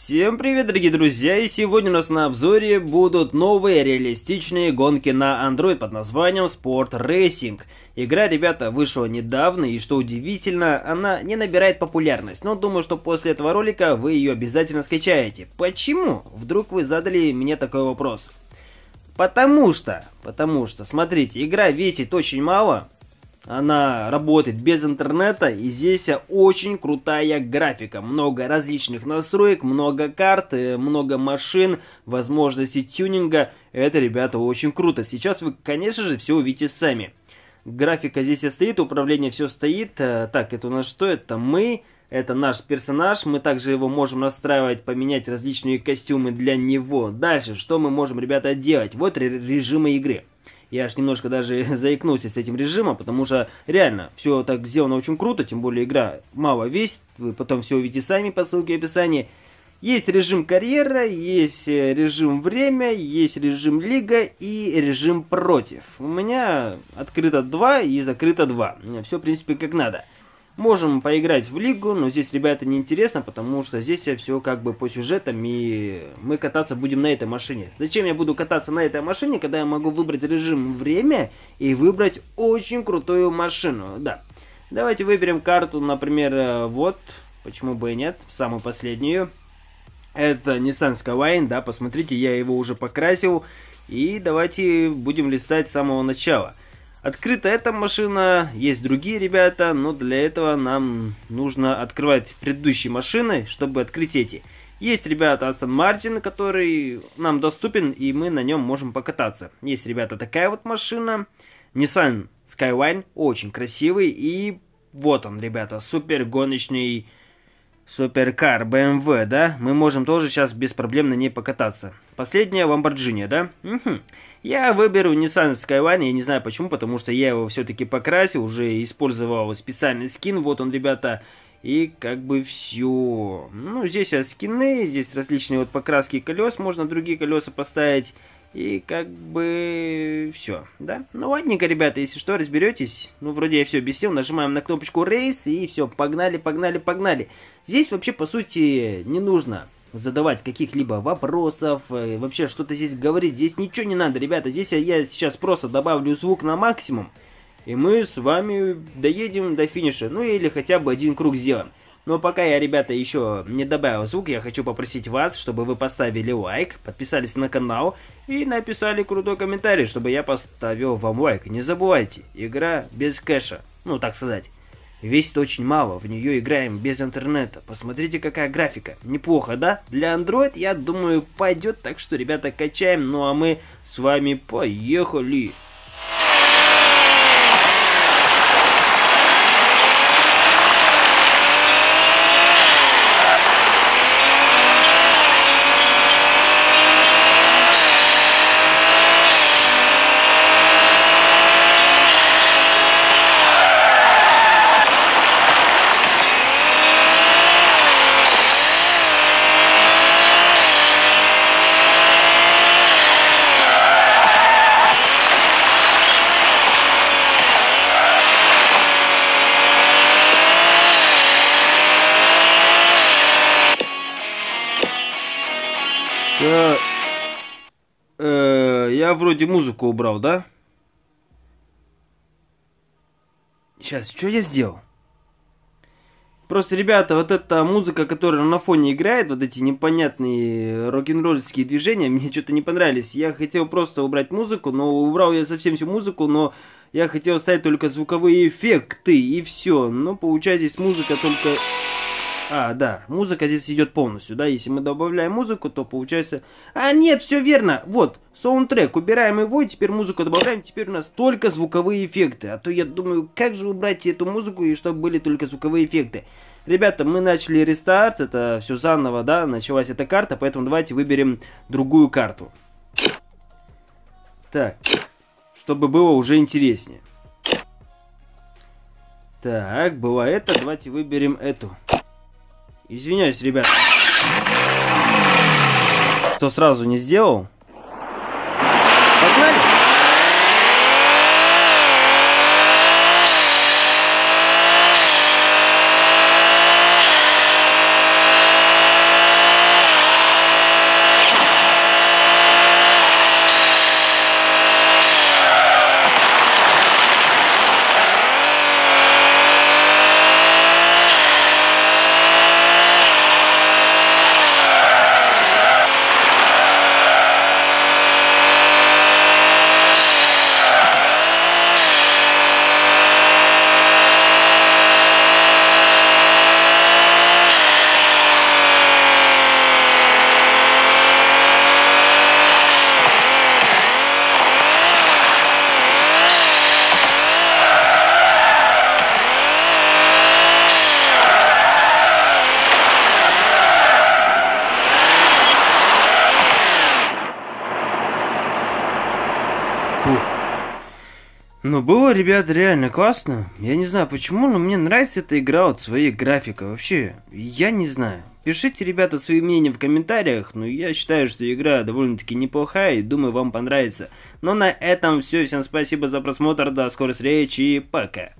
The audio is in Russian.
Всем привет, дорогие друзья, и сегодня у нас на обзоре будут новые реалистичные гонки на Android под названием Sport Racing. Игра, ребята, вышла недавно, и что удивительно, она не набирает популярность, но думаю, что после этого ролика вы ее обязательно скачаете. Почему? Вдруг вы задали мне такой вопрос. Потому что, смотрите, игра весит очень мало. Она работает без интернета, и здесь очень крутая графика. Много различных настроек, много карт, много машин, возможностей тюнинга. Это, ребята, очень круто. Сейчас вы, конечно же, все увидите сами. Графика здесь стоит, управление все стоит. Так, это у нас что? Это мы, это наш персонаж. Мы также его можем настраивать, поменять различные костюмы для него. Дальше, что мы можем, ребята, делать? Вот режимы игры. Я аж немножко даже заикнулся с этим режимом, потому что реально все так сделано очень круто, тем более игра мало весит, вы потом все увидите сами по ссылке в описании. Есть режим карьера, есть режим время, есть режим лига и режим против. У меня открыто 2 и закрыто 2. Все, в принципе, как надо. Можем поиграть в лигу, но здесь, ребята, неинтересно, потому что здесь все как бы по сюжетам, и мы кататься будем на этой машине. Зачем я буду кататься на этой машине, когда я могу выбрать режим время и выбрать очень крутую машину? Да. Давайте выберем карту, например, вот, почему бы и нет, самую последнюю. Это Nissan Skyline, да, посмотрите, я его уже покрасил, и давайте будем листать с самого начала. Открыта эта машина, есть другие ребята, но для этого нам нужно открывать предыдущие машины, чтобы открыть эти. Есть, ребята, Aston Martin, который нам доступен, и мы на нем можем покататься. Есть, ребята, такая вот машина, Nissan Skyline, очень красивый, и вот он, ребята, супер гоночный суперкар BMW, да, мы можем тоже сейчас без проблем на ней покататься. Последняя Lamborghini, да? Угу. Я выберу Nissan Skyline, я не знаю почему, потому что я его все-таки покрасил, уже использовал специальный скин, вот он, ребята, и как бы все. Ну, здесь скины, здесь различные вот покраски колес, можно другие колеса поставить, и как бы все, да? Ну, ладненько, ребята, если что, разберетесь. Ну, вроде я все объяснил, нажимаем на кнопочку Race, и все, погнали, погнали, погнали. Здесь вообще, по сути, не нужно задавать каких-либо вопросов, вообще что-то здесь говорить, здесь ничего не надо, ребята, здесь я сейчас просто добавлю звук на максимум, и мы с вами доедем до финиша, ну или хотя бы один круг сделаем. Но пока я, ребята, еще не добавил звук, я хочу попросить вас, чтобы вы поставили лайк, подписались на канал и написали крутой комментарий, чтобы я поставил вам лайк. Не забывайте, игра без кэша, ну так сказать. Весит очень мало, в нее играем без интернета. Посмотрите, какая графика. Неплохо, да? Для Android, я думаю, пойдет. Так что, ребята, качаем. Ну а мы с вами поехали. Я вроде музыку убрал, да? Сейчас, что я сделал? Просто, ребята, вот эта музыка, которая на фоне играет, вот эти непонятные рок-н-ролльские движения, мне что-то не понравились. Я хотел просто убрать музыку, но убрал я совсем всю музыку, но я хотел ставить только звуковые эффекты, и все. Но получается здесь музыка только... А, да, музыка здесь идет полностью, да, если мы добавляем музыку, то получается... А, нет, все верно, вот, саундтрек, убираем его, и теперь музыку добавляем, теперь у нас только звуковые эффекты. А то я думаю, как же убрать эту музыку, и чтобы были только звуковые эффекты. Ребята, мы начали рестарт, это все заново, да, началась эта карта, поэтому давайте выберем другую карту. Так, чтобы было уже интереснее. Так, была это, давайте выберем эту. Извиняюсь, ребят, что сразу не сделал. Погнали! Ну, было, ребят, реально классно. Я не знаю почему, но мне нравится эта игра от своей графикой. Вообще, я не знаю. Пишите, ребята, свои мнения в комментариях. Но я считаю, что игра довольно-таки неплохая и думаю, вам понравится. Но на этом все. Всем спасибо за просмотр. До скорой встречи и пока.